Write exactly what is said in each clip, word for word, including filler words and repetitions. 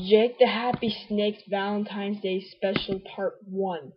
Jake the Happy Snake's Valentine's Day Special Part one.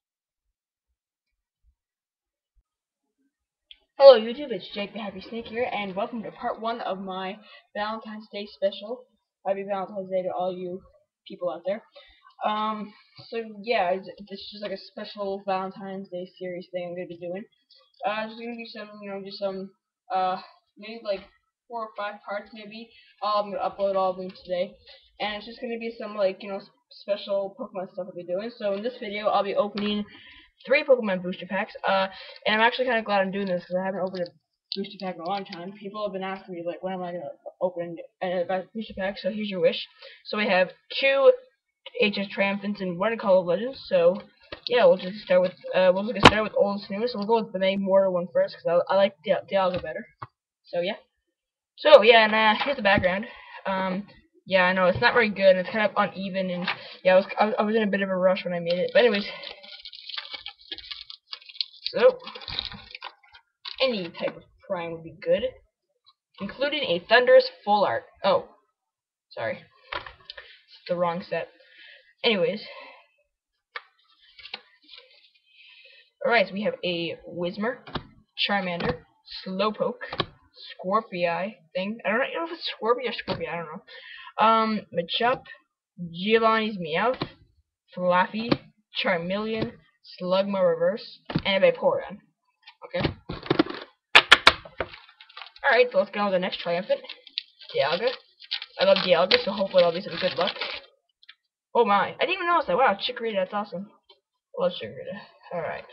Hello YouTube, it's Jake the Happy Snake here, and welcome to Part one of my Valentine's Day Special. Happy Valentine's Day to all you people out there. Um, so yeah, this is just like a special Valentine's Day series thing I'm going to be doing. Uh, just going to do some, you know, just some, uh, maybe like four or five parts maybe. Uh, I'm going to upload all of them today. And it's just going to be some, like, you know, special Pokemon stuff I'll be doing. So in this video, I'll be opening three Pokemon booster packs. Uh, and I'm actually kind of glad I'm doing this because I haven't opened a booster pack in a long time. People have been asking me, like, when am I going to open a booster pack? So here's your wish. So we have two H S Triumphants and one Call of Legends. So yeah, we'll just start with uh, we'll just start with oldest and newest. So we'll go with the main Mortar one first because I, I like Di Dialga better. So yeah. So yeah, and uh, here's the background. Um, yeah, I know it's not very good. And it's kind of uneven, and yeah, I was I, I was in a bit of a rush when I made it. But anyways, so any type of prime would be good, including a Thundurus full art. Oh, sorry, it's the wrong set. Anyways, alright, so we have a Whismur, Charmander, Slowpoke, Scorpii thing. I don't know if it's Scorpio or Scorpio, I don't know. Um, Machop, Giovanni's Meowth, Flaffy, Charmeleon, Slugma Reverse, and a Vaporeon. Okay. Alright, so let's go on to the next Triumphant. Dialga. I love Dialga, so hopefully I'll be some good luck. Oh my, I didn't even notice that. Wow, Chikorita, that's awesome. Love Chikorita. Alright.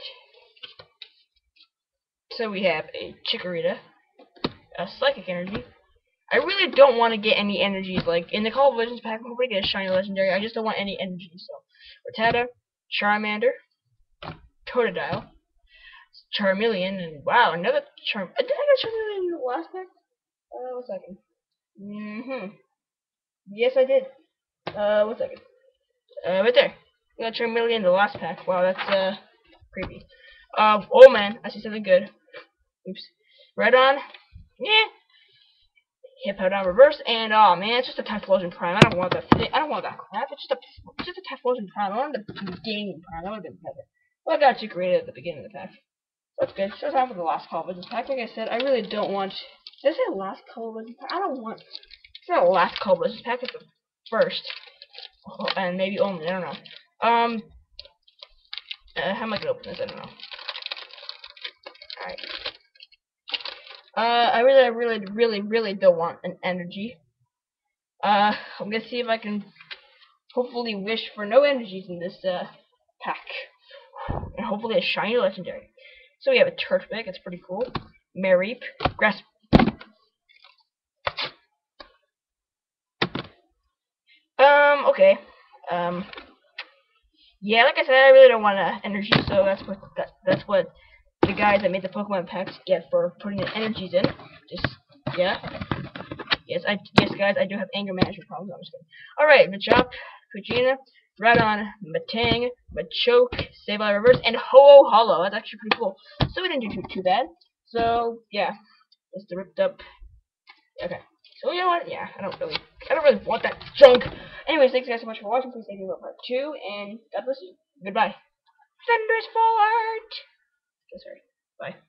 So we have a Chikorita, a Psychic Energy. I really don't want to get any energies, like, in the Call of Legends pack, I'm hoping to get a shiny legendary. I just don't want any energies, so. Rattata, Charmander, Totodile, Charmeleon, and wow, another Charm. Did I get Charmeleon in the last pack? Uh, one second. Mm-hmm. Yes, I did. Uh, one second. Uh, right there. We got Charmeleon in the last pack. Wow, that's, uh, creepy. Uh, oh man, I see something good. Oops. Redon. Yeah. Hippowdon Reverse, and oh man, it's just a Typhlosion Prime. I don't want that. I don't want that crap. It's just a, it's just a Typhlosion Prime. I wanted the Gaming Prime. That would have been better. Well, I got you created at the beginning of the pack. That's good. So time for the last Call of Legends pack. Like I said, I really don't want. Did I say last Call of Legends pack? I don't want. It's not the last Call of Legends pack. It's the first, oh, and maybe only. I don't know. Um, uh, how am I gonna open this? I don't know. All right. Uh, I really, really, really, really don't want an energy. Uh, I'm gonna see if I can hopefully wish for no energies in this, uh, pack. And hopefully a shiny legendary. So we have a Turtwig, that's pretty cool. Mareep, Grass. Um, okay. Um, yeah, like I said, I really don't want an energy, so that's what, that, that's what the guys that made the Pokemon packs get for putting the energies in. Just, yeah. Yes, I yes guys, I do have anger management problems. I'm just kidding. Alright, Machop, Kujina, Radon, Matang, Machoke, Sableye Reverse, and Ho-Oh Hollow. That's actually pretty cool. So we didn't do too, too bad. So yeah. Just the ripped up. Okay. So you know what? Yeah, I don't really I don't really want that junk. Anyways, thanks guys so much for watching. Please stay tuned for part two, and God bless you. Goodbye. Thunder's full art. Okay, sorry. Bye.